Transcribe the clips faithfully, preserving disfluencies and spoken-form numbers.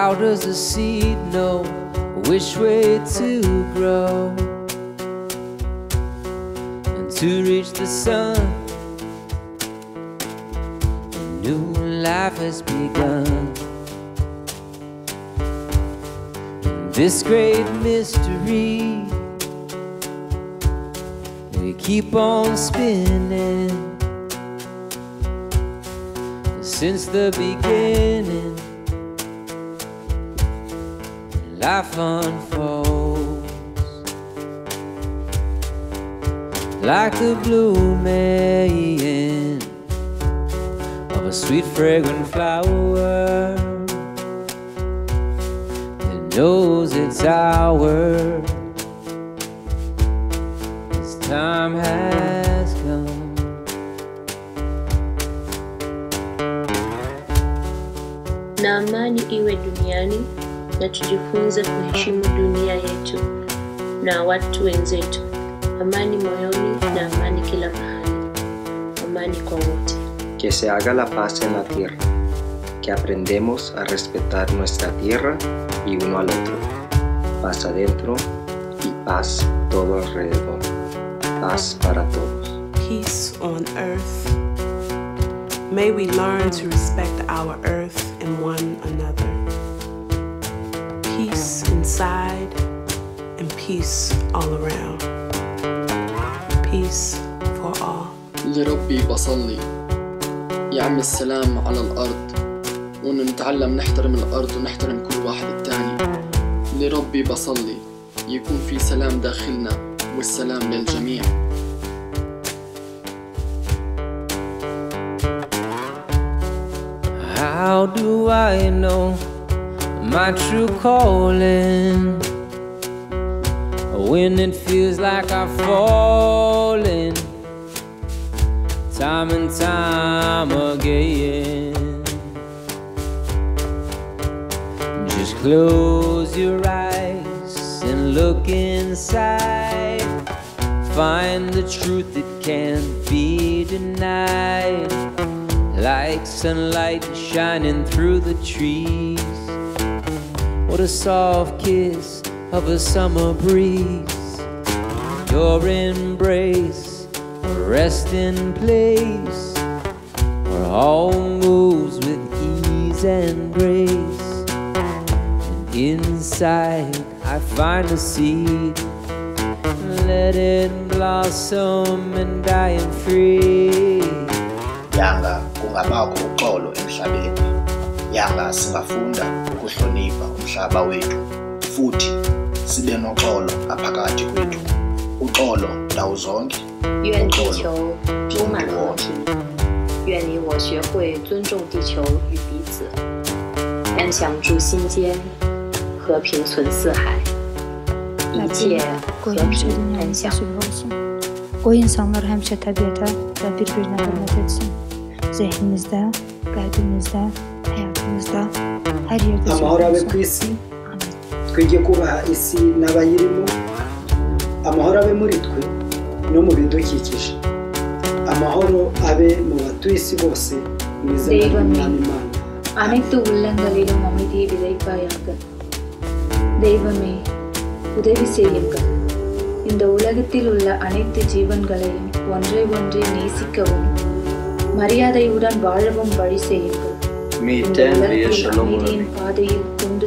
How does a seed know which way to grow and to reach the sun? A new life has begun. In this great mystery, we keep on spinning. Since the beginning, life unfolds like the blooming of a sweet fragrant flower that knows it's hour. Its time has come. Na amani iwe duniani, na tujifunze kuheshimu dunia yetu na watu wenzetu. Amani moyoni na amani kila mahali. Amani kwa wote. Que se haga la paz en la tierra. Que aprendemos a respetar nuestra tierra y uno al otro. Paz adentro y paz todo alrededor. Paz para todos. Peace on earth. May we learn to respect our earth and one another. Peace inside and peace all around. Peace for all. لربي بصلي يعم السلام على الأرض، وإن نتعلم نحترم الأرض ونحترم كل واحد التاني. لربي بصلي يكون في سلام داخلنا والسلام للجميع. How do I know my true calling when it feels like I'm falling time and time again? Just close your eyes and look inside. Find the truth that can't be denied. Like sunlight shining through the trees. What a soft kiss of a summer breeze. Your embrace, a resting place where all moves with ease and grace. And inside I find a seed. Let it blossom and I am free. Yanga kungabakho uxolo emhlabeni. Yanga singafunda ukuhlonipha umhlaba wethu futhi sibe noxolo aphakathi kwethu. Uxolo ndawo zonke. 愿地球充满和平，愿你我学会尊重地球与彼此，安详住心间，和平存四海，一切和平安详。 O insanlar həmişə təbiətə və bir-birinə hörmət etsin. Zehnimizdə, qəlbimizdə, həyatımızda, hər yerdə. Amahoro abe ku isi, twige kubaha isi n'abayirimo. Amahoro abe muri twe no mu bidukikije. Amahoro abe mu batuye isi bose mu izina ry'Imana. அனைத்து உள்ளங்களிலும் அமைதியை விதைப்பாயாக. தெய்வமே உதவி செய்யுங்கள். இந்த உலகத்தில் உள்ள அனைத்து ஜீவன்களையும் ஒன்றை ஒன்றை நேசிக்கவும் மரியாதையுடன் வாழவும் வழி செய்யுங்கள். இந்த உலகத்தில் அமைதியின் பாதையில் கொண்டு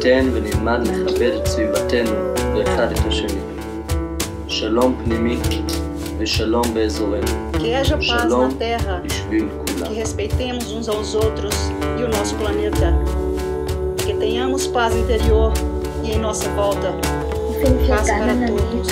Que haja paz na terra, que respeitemos uns aos outros e o nosso planeta, que tenhamos paz interior e em nossa volta. Paz para todos.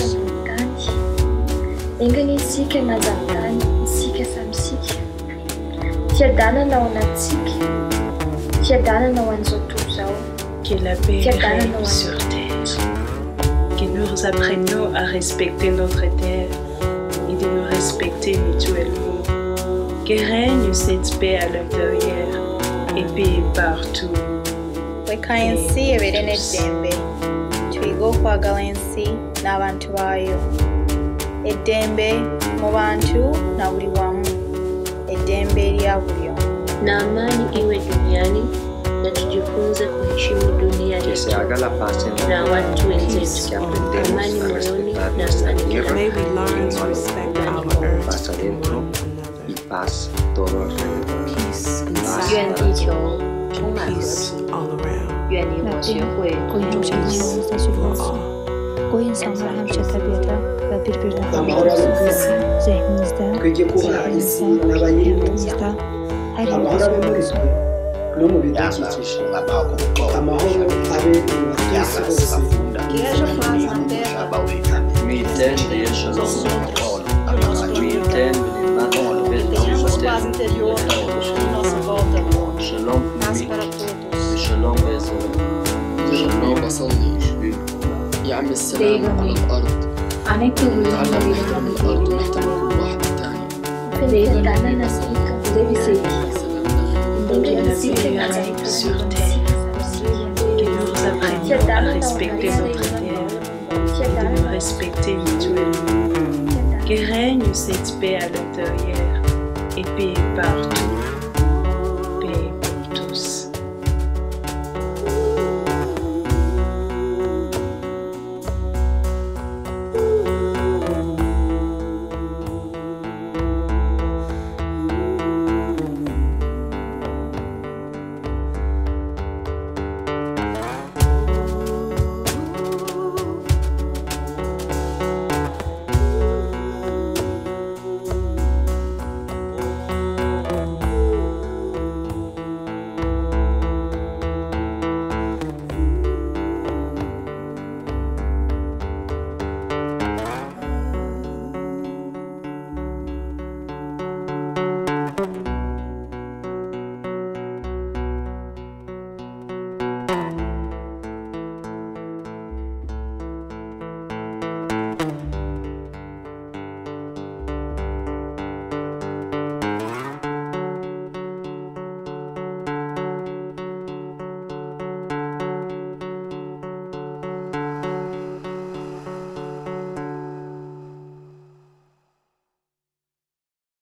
Engany isika mazantany, isika samsika. Fiadanana ao anatsika. Fiadanana ao an'izao tontolo zao. Que la paix règne sur terre. Que nous apprenions à respecter notre terre et de nous respecter mutuellement. Que règne cette paix à l'intérieur et paix partout. Wekaensi ebirene dembe. Twiga okwagalansi n'abantu baayo. Eddembe mu bantu na buli wamu. Eddembe erya buli omu. Na amani iwe duniani na tujifunze kuheshimu dunia Que se yetu haga la paz en na la watu tierra, wenzetu, que amani aprendemos a moyoni respetar na nuestra amani tierra May we y learn uno to al respect otro. our earth Paz and adentro one y another. paz todo alrededor. Peace Paz 愿 inside 地球充满和 peace 平， all around. 愿你我学会尊重 Koyun 地球 şehirlerimizde for sürüyorsun. all. Bu insanlar hemşe tabiata ve birbirine amahoro abe ku isi zihninizde, twige kubaha isi zihninizde, n'abayirimo hayatınızda, her amahoro yerde abe muri olsun. twe no mu yanga bidukikije kungabakho uxolo amahoro abe mu batuye isi yanga bose singafunda Que haja paz na ukuhlonipha terra umhlaba wethu e respeitemos uns aos outros e o nosso planeta. Que tenhamos paz interior em nossa volta. Paz para todos. ربي بصلي يعمل السلام على الأرض அனைத்து نتعلم உள்ளங்களிலும் نحترم الأرض ونحترم كل واحد التاني தெய்வத்தான நம்பிக்கை உதவி செய்யும் Que la paix règne sur terre, que nous apprenions à respecter notre terre et de nous respecter mutuellement. Que règne cette paix à l'intérieur et paix partout.